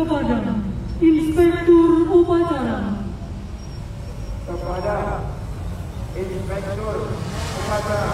kepada Inspektur Upacara. Kepada Inspektur Upacara.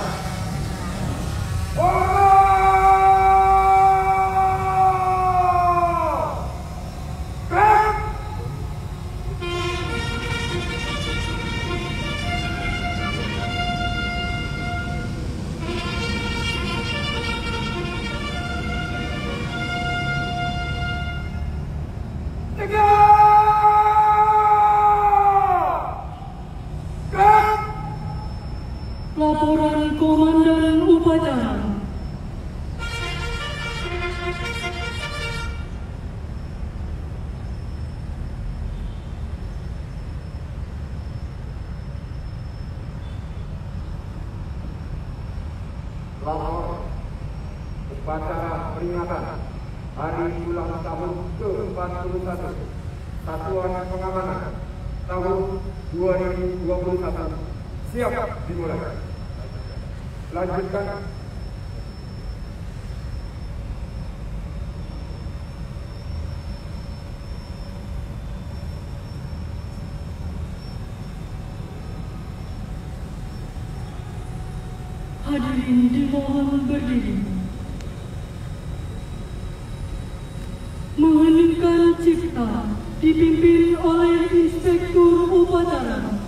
Laporan Komandan Upacara. Lapor upacara peringatan Hari Ulang Tahun ke-41 Satuan Pengamanan tahun 2021 siap dimulai. Lanjutkan. Hadirin dimohon berdiri. Mengheningkan cipta dipimpin oleh Inspektur Upacara.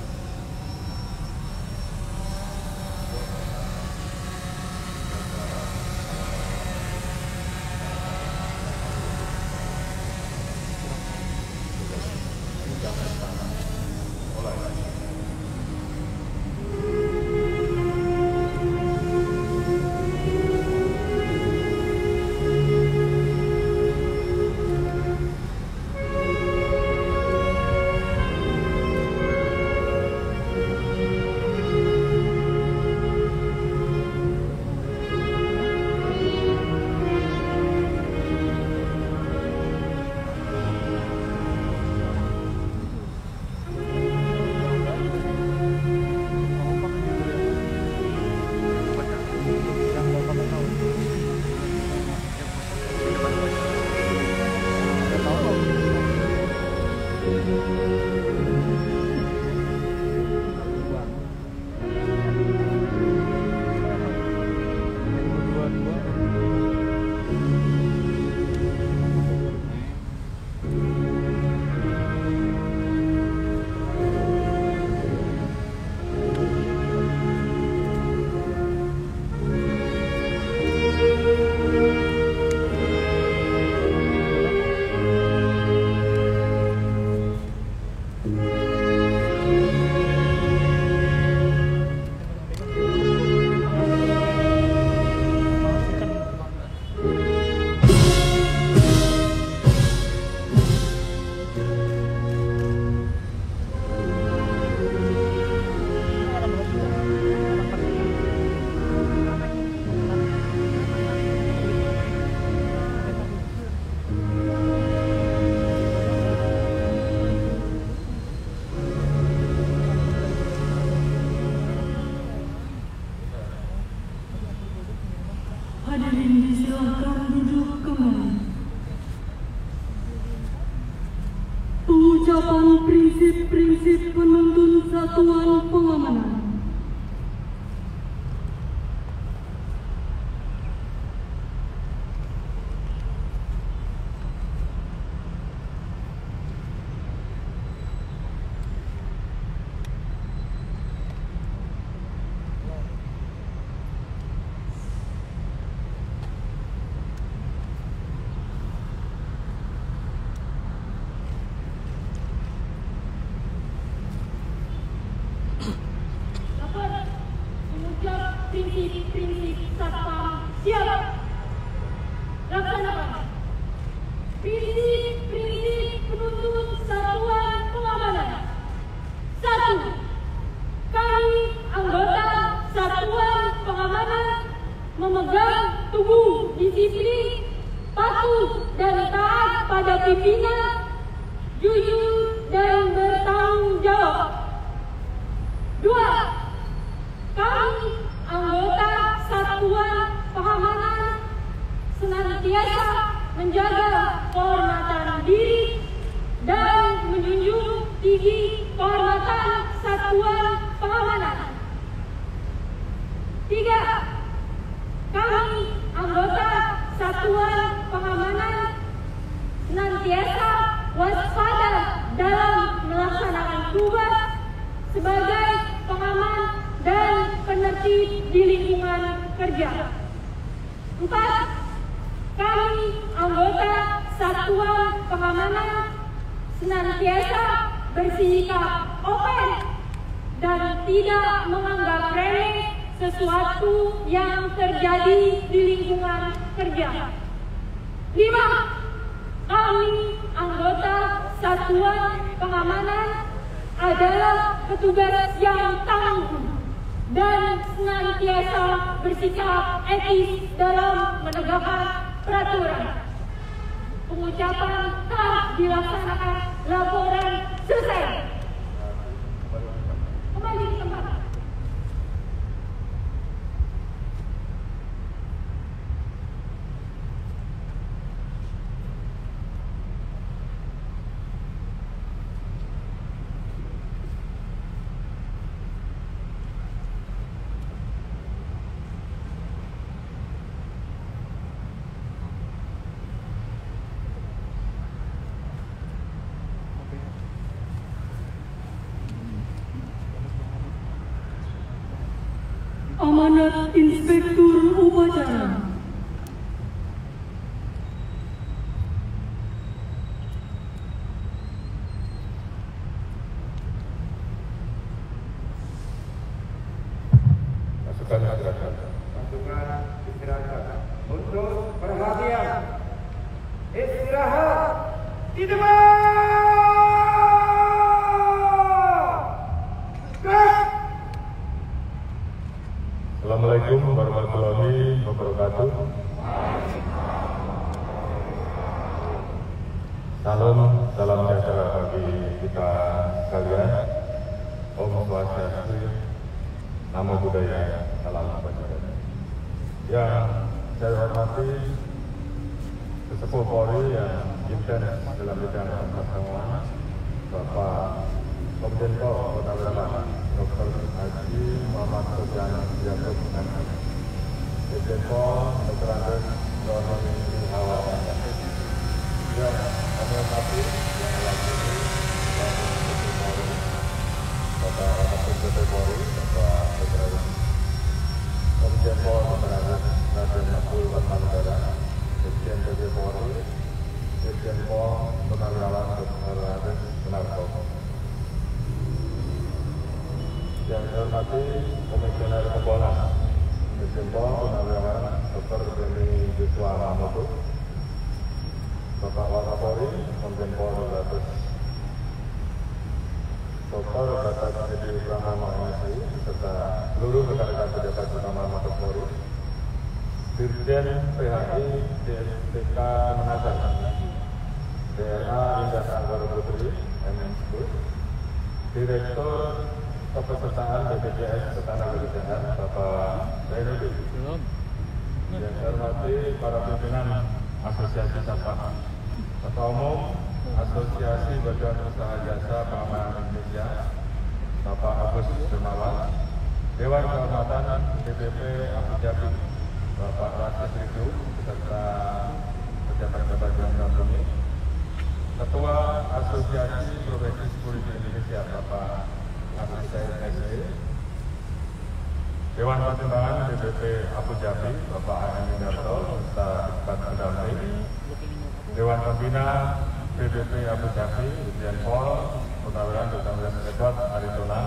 Hadirin disilakan duduk kembali. Pengucapan prinsip-prinsip penuntun Satuan Pengamanan. Prinsip-prinsip Satpam siap. Laksanakan. Prinsip-prinsip penuntun Satuan Pengamanan. 1. Kami anggota Satuan Pengamanan memegang teguh disiplin, patuh dan taat pada pimpinan, jujur dan bertanggung jawab. 2. Kami anggota Satuan Pengamanan senantiasa menjaga kehormatan tinggi kehormatan Satuan Pengamanan. 3. Kami anggota Satuan Pengamanan senantiasa waspada dalam melaksanakan tugas sebagai pengaman dan penertib di lingkungan kerja. 4. Kami anggota Satuan Pengamanan senantiasa bersikap open dan tidak menganggap remeh sesuatu yang terjadi di lingkungan kerja. 5. Kami anggota Satuan Pengamanan adalah petugas yang tangguh dan senantiasa bersikap etis dalam menegakkan peraturan. Pengucapan telah dilaksanakan, laporan selesai. Kembali ke tempat. Amanat Inspektur Upacara. Pasukan istirahat untuk perhatian. Istirahat di depan. Assalamualaikum warahmatullahi wabarakatuh. Salam sejahtera bagi kita sekalian. Om Swastiastu, Namo Buddhaya, salam kebajikan. Yang saya hormati sesepuh Polri yang intens dalam bidang pengamanan, Bapak Komjen Pol Kota Braman, Dr. Haji Muhammad Sofyan Yaakob MH, Komjen Pol Dr. Andes Roni Hawa, yang kami hormati yang mewakili Bapak Kapolri, Bapak Dr. Komjen Pol Dr. Andes Raden Abdul Warmanegara, Dirjen PB Polri, Dirjen Pol Purnawirawan Dr. Andes Sunarto. Yang saya hormati Komisioner Kompolnas, Dirjen Pol Purnawirawan Dr. Beni Joshua Mamoto, Bapak Wakapolri, Komjen Pol Dr. Gatot Edi Pramono MSI, serta seluruh rekan-rekan pejabat utama Mabes Polri, Dirjen PHI DSPK Kemenatan, DRA Indah Anggara Putri MSI, Direktur Kepesertaan BPJS Ketenagakerjaan Bapak Renudi. Yang saya hormati para pimpinan Asosiasi SAPA, Ketua Umum Asosiasi Badan Usaha Jasa Pengamanan Indonesia Bapak Agus Dermawan, Dewan Kehormatan DPP Abu Dhabi Bapak Rasid Ridu beserta pejabat-pejabat yang kami, Ketua Asosiasi Profesi Security Indonesia Bapak Agus Said SE, Dewan Pertimbangan DPP Abu Dhabi Bapak A.M. Darto serta debat pendamping, Dewan Pembina BPP Abu Dhabi Dirjen Pol Purnawirawan Dr. Edward Aritona,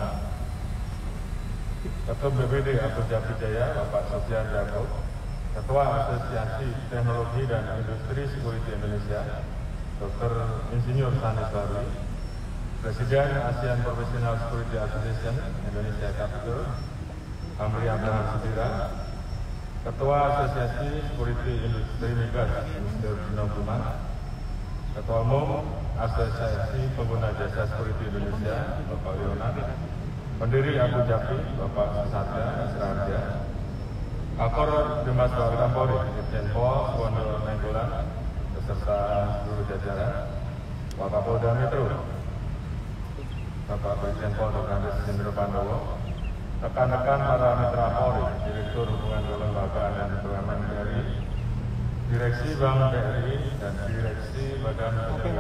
Ketua BPD Abu Dhabi Jaya Bapak Sofyan Yaakob, Ketua Asosiasi Teknologi dan Industri Security Indonesia Dr. Insinyur Sanis Barli, Presiden ASEAN Professional Security Association Indonesia Capital Amri Abraham Sudira, Ketua Asosiasi Security Industri Migas Mr. Dino Buman, Ketua Umum Asosiasi Pengguna Jasa Security Indonesia Bapak Leonard, Pendiri Abu Dhabi Bapak Susatya Sraharja, Kapor Dimas Bawang Polri Dirjen Pol Suwondo Nainggolan beserta seluruh jajaran, Wakapolda Metro, Bapak Brigjen Pol Dr. Andes Hendro Pandowo, rekan-rekan para mitra Polri, Direktur Hubungan Kelembagaan dan BUMN BRI, Direksi Bank BRI, dan Direksi Badan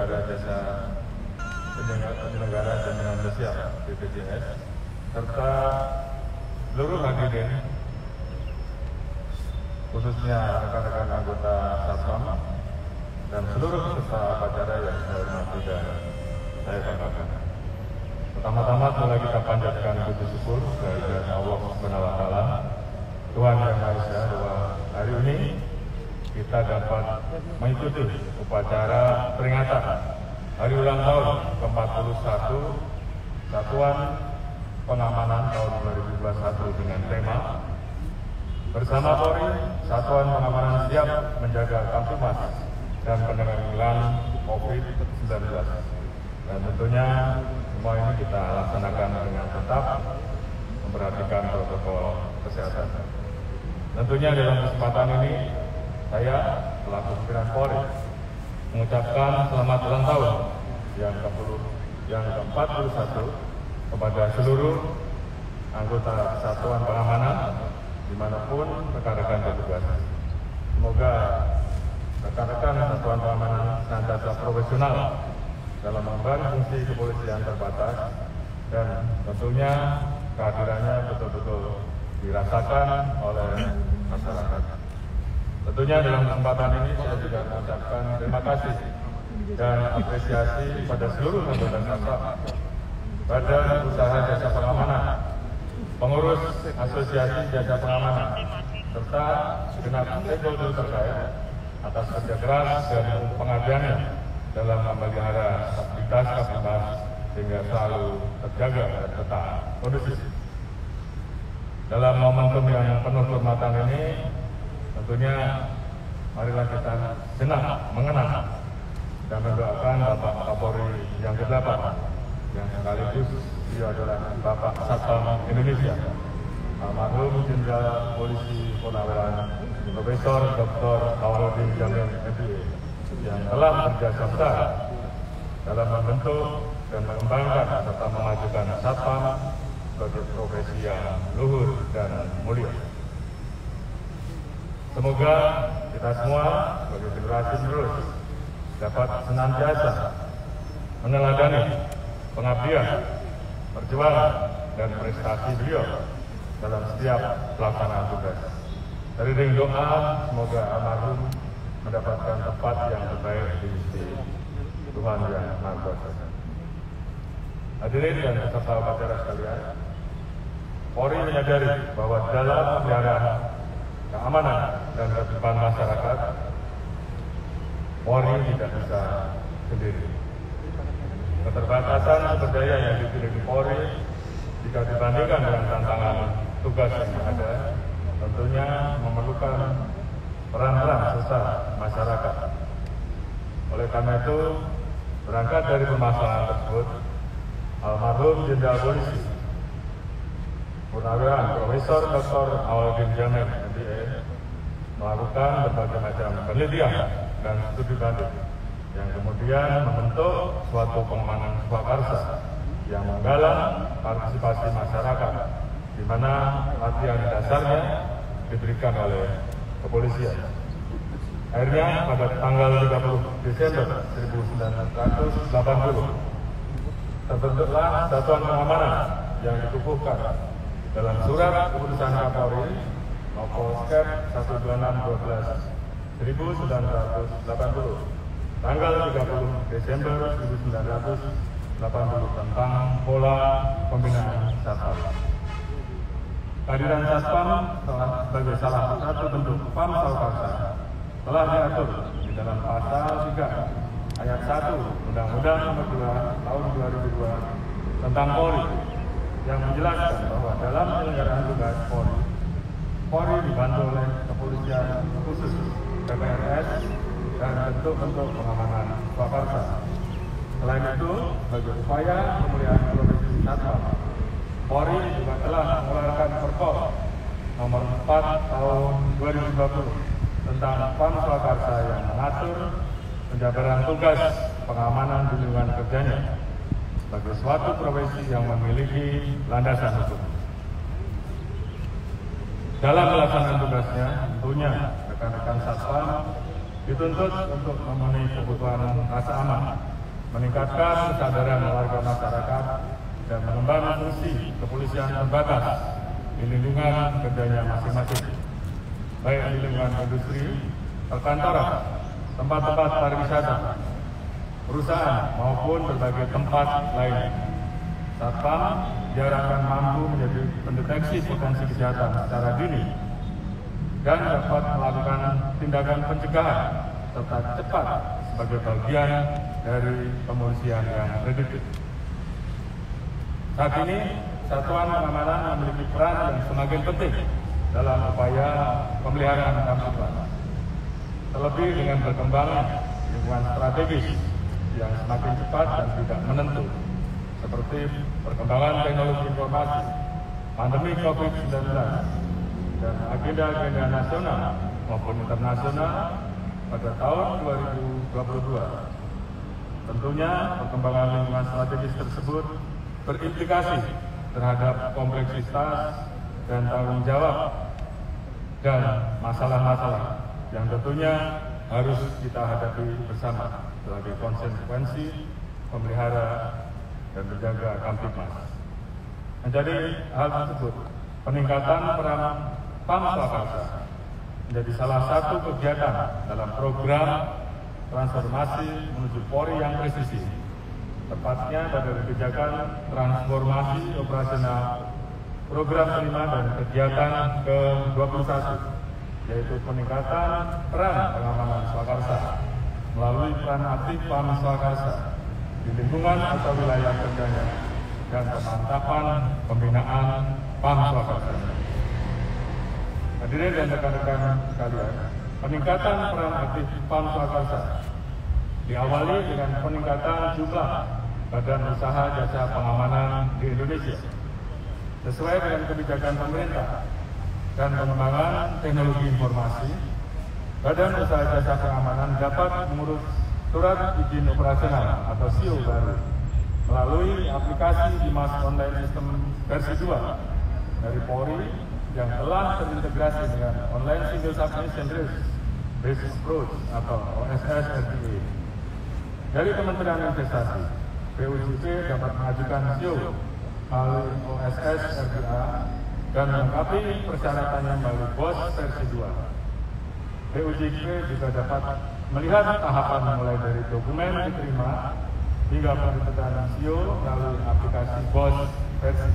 Penyelenggara Jaminan Sosial BPJS, serta seluruh hadirin, khususnya rekan-rekan anggota Satpam dan seluruh peserta acara yang saya hormati dan saya banggakan. Pertama-tama mulai kita panjatkan puji syukur kehadirat Allah Subhanahu wa Ta'ala, Tuhan Yang Maha Esa, bahwa hari ini kita dapat mengikuti upacara peringatan hari ulang tahun ke-41 Satuan Pengamanan tahun 2021 dengan tema Bersama Polri, Satuan Pengamanan siap menjaga Kamtipmas dan penanggulangan COVID-19. Dan tentunya semua ini kita laksanakan dengan tetap memperhatikan protokol kesehatan. Tentunya dalam kesempatan ini saya selaku pimpinan Polri mengucapkan selamat ulang tahun yang ke-41 kepada seluruh anggota Satuan Pengamanan dimanapun rekan-rekan bertugas. Semoga rekan-rekan Satuan Pengamanan senantiasa profesional dalam mengemban fungsi kepolisian terbatas dan tentunya kehadirannya betul-betul dirasakan oleh masyarakat. Tentunya dalam kesempatan ini saya juga mengucapkan terima kasih dan apresiasi pada seluruh anggota Satpam, Badan Usaha Jasa Pengamanan, pengurus Asosiasi Jasa Pengamanan, serta segenap stakeholder terkait atas kerja keras dan pengabdiannya dalam memelihara stabilitas Kamtipmas sehingga selalu terjaga dan tetap kondusif. Dalam momentum yang penuh kehormatan ini, tentunya marilah kita senang mengenang dan mendoakan Bapak Kapolri yang ke-8 yang sekaligus dia adalah Bapak Satpam Indonesia, almarhum Jenderal Polisi Purnawirawan Profesor Dr. Awaludin Jamil MPA, yang telah berjasa besar dalam membentuk dan mengembangkan serta memajukan Satpam sebagai profesi yang luhur dan mulia. Semoga kita semua sebagai generasi penerus dapat senantiasa meneladani pengabdian, perjuangan, dan prestasi beliau dalam setiap pelaksanaan tugas. Dari ring doa, semoga almarhum mendapatkan tempat yang terbaik di sisi Tuhan Yang Maha Kuasa. Hadirin dan peserta upacara sekalian, Polri menyadari bahwa dalam pemeliharaan keamanan dan ketertiban masyarakat, Polri tidak bisa sendiri. Keterbatasan sumber daya yang dimiliki Polri jika dibandingkan dengan tantangan tugas yang ada, tentunya memerlukan peran-peran serta masyarakat. Oleh karena itu, berangkat dari permasalahan tersebut, almarhum Jenderal Polisi Purnawirawan Profesor Dr. Awaludin Jamil MPA melakukan berbagai macam penelitian dan studi banding yang kemudian membentuk suatu pengamanan swakarsa yang menggalang partisipasi masyarakat, di mana latihan dasarnya diberikan oleh kepolisian. Akhirnya pada tanggal 30 Desember 1980 terbentuklah Satuan Pengamanan yang dikukuhkan dalam surat keputusan Kapolri nomor Skep 126/12/1980 tanggal 30 Desember 1980 tentang pola pembinaan Satpam. Kehadiran Satpam sebagai salah satu bentuk PAM Swakarsa telah diatur di dalam pasal 3 ayat 1 Undang-Undang Nomor 2 Tahun 2002 tentang Polri, yang menjelaskan bahwa dalam penyelenggaraan tugas Polri dibantu oleh kepolisian khusus PPRS dan bentuk-bentuk pengamanan swakarsa. Selain itu, sebagai upaya pemulihan profesi Satpam, Polri juga telah mengeluarkan Perpol Nomor 4 Tahun 2020 tentang PAM Swakarsa yang mengatur penjabaran tugas pengamanan di lingkungan kerjanya. sebagai suatu profesi yang memiliki landasan hukum. Dalam pelaksanaan tugasnya, tentunya rekan-rekan Satpam dituntut untuk memenuhi kebutuhan rasa aman, meningkatkan kesadaran warga masyarakat, dan mengembangkan fungsi kepolisian terbatas di lingkungan kerjanya masing-masing, baik di lingkungan industri, perkantoran, tempat-tempat pariwisata, perusahaan maupun berbagai tempat lain. Satpam diharapkan mampu menjadi pendeteksi potensi kejahatan secara dini dan dapat melakukan tindakan pencegahan serta cepat sebagai bagian dari kepolisian yang prediktif. Saat ini, Satuan Pengamanan memiliki peran yang semakin penting dalam upaya pemeliharaan Kamtipmas. Terlebih dengan berkembangnya lingkungan strategis yang semakin cepat dan tidak menentu, seperti perkembangan teknologi informasi, pandemi COVID-19, dan agenda-agenda nasional maupun internasional pada tahun 2022. Tentunya perkembangan lingkungan strategis tersebut berimplikasi terhadap kompleksitas dan tanggung jawab dan masalah-masalah yang tentunya harus kita hadapi bersama sebagai konsekuensi memelihara dan menjaga Kamtipmas. Menjadi hal tersebut, peningkatan peran PAM Swakarsa menjadi salah satu kegiatan dalam program transformasi menuju Polri yang presisi, tepatnya pada kebijakan transformasi operasional program 5 dan kegiatan ke-21, yaitu peningkatan peran pengamanan Swakarsa melalui peran aktif PAM Swakarsa di lingkungan atau wilayah kerjanya dan pemantapan pembinaan PAM Swakarsa. Hadirin dan rekan-rekan sekalian, peningkatan peran aktif PAM Swakarsa diawali dengan peningkatan jumlah badan usaha jasa pengamanan di Indonesia sesuai dengan kebijakan pemerintah dan pengembangan teknologi informasi. Badan usaha jasa pengamanan dapat mengurus surat izin operasional atau SIO baru melalui aplikasi Dimas Online System versi 2 dari Polri yang telah terintegrasi dengan Online Single Submission Risk Based Approach atau OSS RDA. Dari Kementerian Investasi, PUJP dapat mengajukan SIO melalui OSS RDA dan melengkapi persyaratannya melalui BOS versi 2. PUJP juga dapat melihat tahapan mulai dari dokumen diterima hingga penelitian SIO melalui aplikasi BOS versi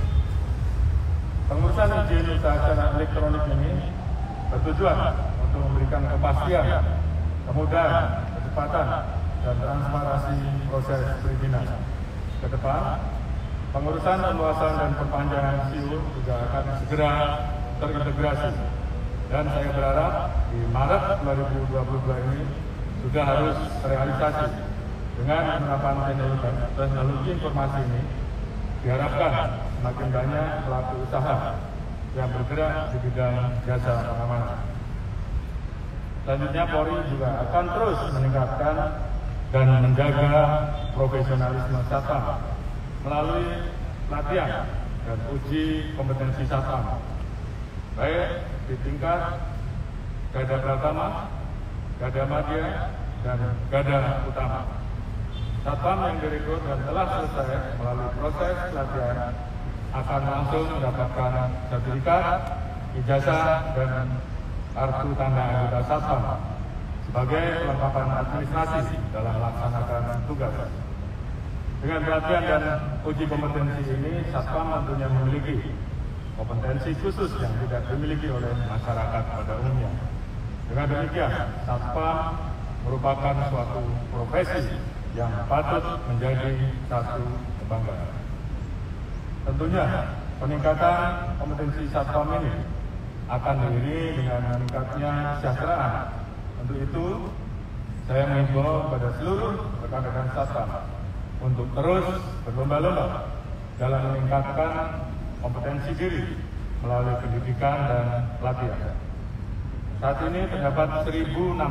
2. Pengurusan izin usaha secara elektronik ini bertujuan untuk memberikan kepastian, kemudahan, kecepatan, dan transparansi proses perizinan. Ke depan, pengurusan perluasan dan perpanjangan SIO juga akan segera terintegrasi. Dan saya berharap di Maret 2022 ini sudah harus terrealisasi. Dengan penerapan teknologi informasi ini, diharapkan semakin banyak pelaku usaha yang bergerak di bidang jasa pengamanan. Selanjutnya, Polri juga akan terus meningkatkan dan menjaga profesionalisme Satpam melalui pelatihan dan uji kompetensi Satpam, baik di tingkat Gada Pratama, Gada Madya, dan Gada Utama. Satpam yang direkrut dan telah selesai melalui proses pelatihan akan langsung mendapatkan sertifikat, ijazah, dan kartu tanda anggota Satpam sebagai kelengkapan administrasi dalam melaksanakan tugas. Dengan pelatihan dan uji kompetensi ini, Satpam tentunya memiliki kompetensi khusus yang tidak dimiliki oleh masyarakat pada umumnya. Dengan demikian, Satpam merupakan suatu profesi yang patut menjadi satu kebanggaan. Tentunya, peningkatan kompetensi Satpam ini akan diiringi dengan meningkatnya kesejahteraan. Untuk itu, saya mengimbau kepada seluruh rekan-rekan Satpam untuk terus berlomba-lomba dalam meningkatkan kompetensi diri melalui pendidikan dan pelatihan. Saat ini terdapat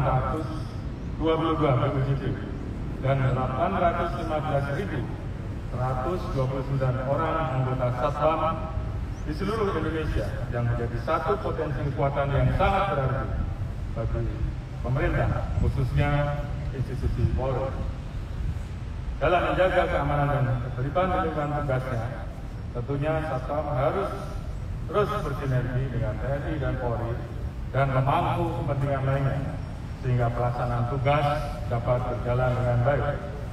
1.622 PUJP dan 815.000 129 orang anggota Satpam di seluruh Indonesia yang menjadi satu potensi kekuatan yang sangat berarti bagi pemerintah, khususnya institusi Polri. Dalam menjaga keamanan dan ketertiban di lingkungan tugasnya, tentunya Satpam harus terus bersinergi dengan TNI dan Polri dan memangku kepentingan lainnya, sehingga pelaksanaan tugas dapat berjalan dengan baik.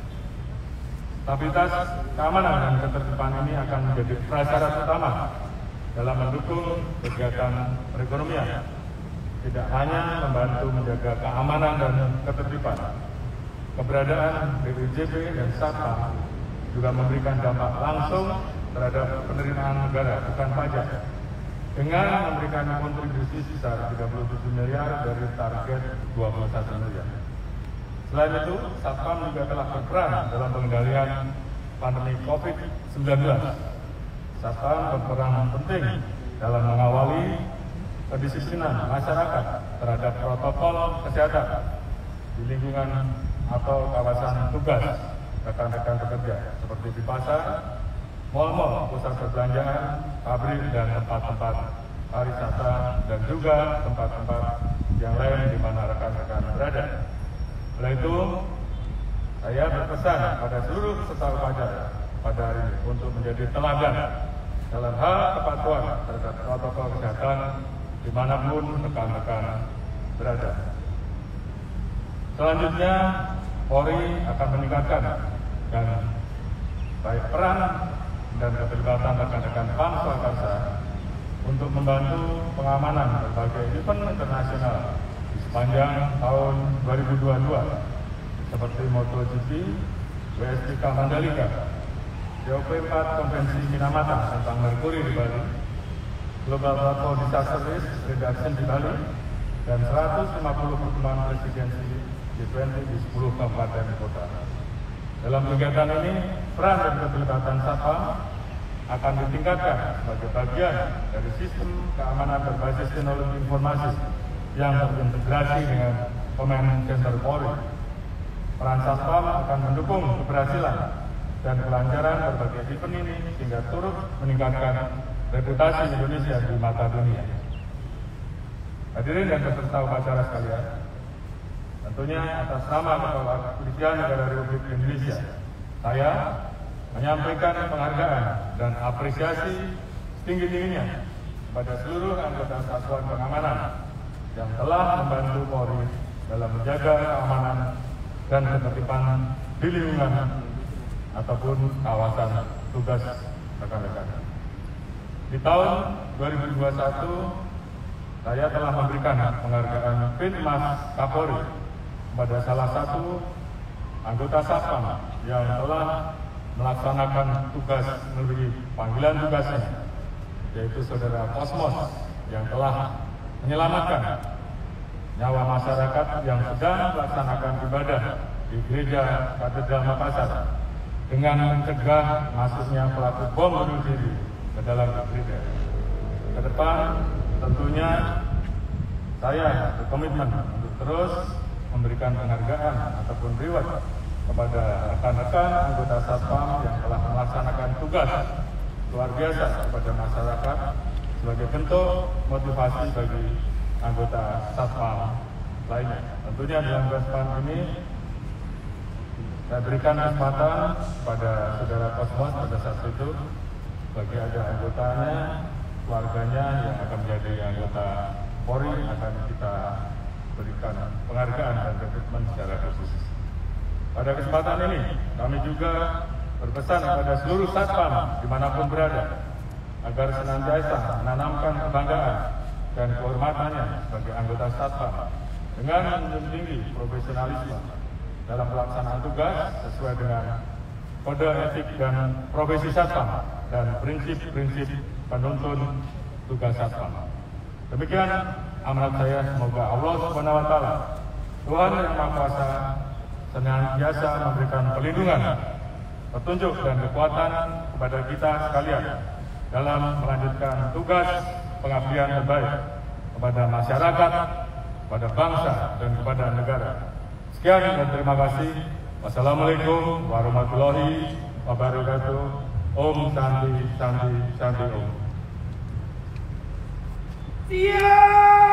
Stabilitas, keamanan, dan ketertiban ini akan menjadi prasyarat utama dalam mendukung kegiatan perekonomian. Tidak hanya membantu menjaga keamanan dan ketertiban, keberadaan BPJB dan Satpam juga memberikan dampak langsung terhadap penerimaan negara bukan pajak dengan memberikan kontribusi sebesar 37 miliar dari target 21 miliar. Selain itu, Satpam juga telah berperan dalam pengendalian pandemi COVID-19. Satpam berperan penting dalam mengawali kedisiplinan masyarakat terhadap protokol kesehatan di lingkungan atau kawasan tugas rekan-rekan bekerja, seperti di pasar, mal-mal, pusat perbelanjaan, pabrik, dan tempat-tempat pariwisata, dan juga tempat-tempat yang lain di mana rekan-rekan berada. Oleh itu, saya berpesan pada seluruh peserta upacara pada hari ini untuk menjadi teladan dalam hal kepatuhan terhadap protokol kesehatan dimanapun rekan-rekan berada. Selanjutnya, Polri akan meningkatkan dan baik peran dan keterlibatan rekan-rekan PAM Swakarsa untuk membantu pengamanan berbagai event internasional di sepanjang tahun 2022 seperti MotoGP, WSBK Mandalika, COP4 Konvensi Minamata tentang Merkuri di Bali, Global Platform Disaster Risk Reduction di Bali, dan 150 pertemuan presidensi G20 di 10 kabupaten kota. Dalam kegiatan ini, peran dan keterlibatan Satpam akan ditingkatkan sebagai bagian dari sistem keamanan berbasis teknologi informasi yang terintegrasi dengan Command Center Polri. Peran Satpam akan mendukung keberhasilan dan kelancaran berbagai event ini sehingga turut meningkatkan reputasi Indonesia di mata dunia. Hadirin dan peserta upacara sekalian, tentunya atas nama Kepala Kepolisian Negara Republik Indonesia, saya menyampaikan penghargaan dan apresiasi setinggi-tingginya kepada seluruh anggota satuan pengamanan yang telah membantu Polri dalam menjaga keamanan dan ketertiban di lingkungan ataupun kawasan tugas rekan-rekan. Di tahun 2021, saya telah memberikan penghargaan Pin Mas Kapolri kepada salah satu anggota Satpam yang telah melaksanakan tugas melalui panggilan tugasnya, yaitu Saudara Kosmos yang telah menyelamatkan nyawa masyarakat yang sedang melaksanakan ibadah di Gereja Katedral Makassar dengan mencegah masuknya pelaku bom bunuh diri ke dalam gereja. Ke depan tentunya saya berkomitmen untuk terus memberikan penghargaan ataupun reward kepada rekan-rekan anggota Satpam yang telah melaksanakan tugas luar biasa kepada masyarakat sebagai bentuk motivasi bagi anggota Satpam lainnya. Tentunya dalam kesempatan ini saya berikan kesempatan kepada Saudara Kosmos pada saat itu bagi ada anggotanya, keluarganya yang akan menjadi anggota Polri akan kita berikan penghargaan dan rekrutmen secara khusus. Pada kesempatan ini kami juga berpesan kepada seluruh Satpam dimanapun berada agar senantiasa menanamkan kebanggaan dan kehormatannya sebagai anggota Satpam dengan menjunjung tinggi profesionalisme dalam pelaksanaan tugas sesuai dengan kode etik dan profesi Satpam dan prinsip-prinsip penuntun tugas Satpam. Demikian amanat saya, semoga Allah SWT, Tuhan Yang Maha Kuasa, senantiasa memberikan perlindungan, petunjuk dan kekuatan kepada kita sekalian dalam melanjutkan tugas pengabdian terbaik kepada masyarakat, kepada bangsa, dan kepada negara. Sekian dan terima kasih. Wassalamualaikum warahmatullahi wabarakatuh. Om Santi Santi Santi Om. Siap!